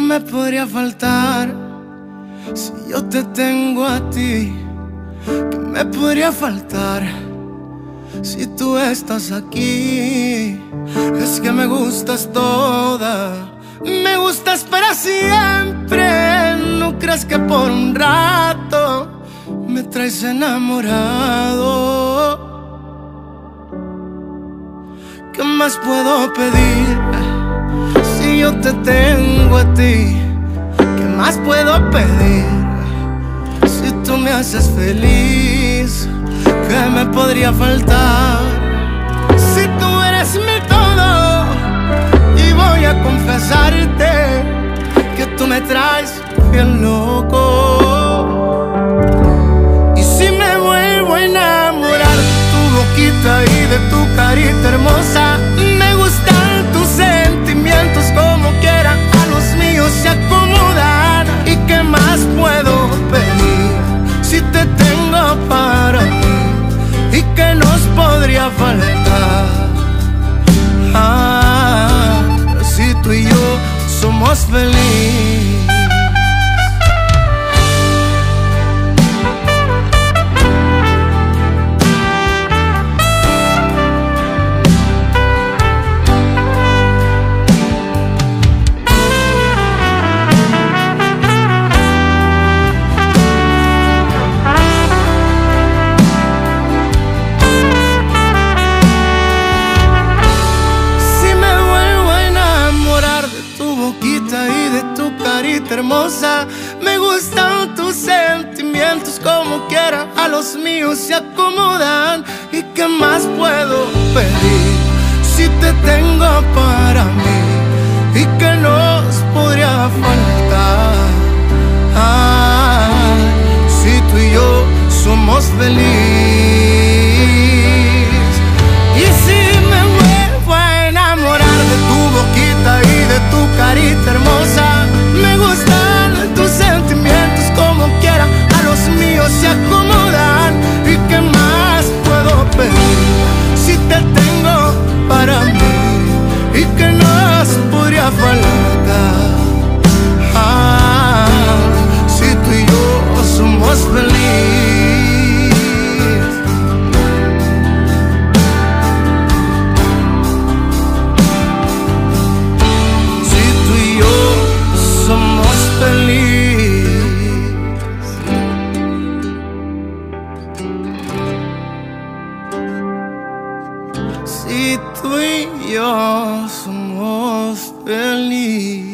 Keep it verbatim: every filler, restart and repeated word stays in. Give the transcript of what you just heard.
me podría faltar si yo te tengo a ti? ¿Qué me podría faltar si tú estás aquí? Es que me gustas toda, me gustas para siempre. No creas que por un rato me traes enamorado. ¿Qué más puedo pedir si yo te tengo a ti? ¿Qué más puedo pedir si tú me haces feliz? ¿Qué me podría faltar si tú eres mi todo? Y voy a confesarte que tú me traes bien loco. Y si me vuelvo a enamorar de tu boquita y de tu carita hermosa, me gustan tus sentimientos como quiera a los míos se acomodan. ¿Y qué más puedo pedir si te tengo para mí? ¿Y qué nos podría faltar? Ah, si tú y yo somos felices. Hermosa, me gustan tus sentimientos como quiera a los míos se acomodan. ¿Y qué más puedo pedir si te tengo para mí? ¿Y qué nos podría faltar? Ah, si tú y yo somos felices. Y si me vuelvo a enamorar de tu boquita y de tu carita hermosa, me gustan tus sentimientos como quiera a los míos se acomodan. ¿Y qué más puedo pedir si te tengo para mí? ¿Y qué nos podría faltar? Ah, si tú y yo somos felices. Si tú y yo somos felices.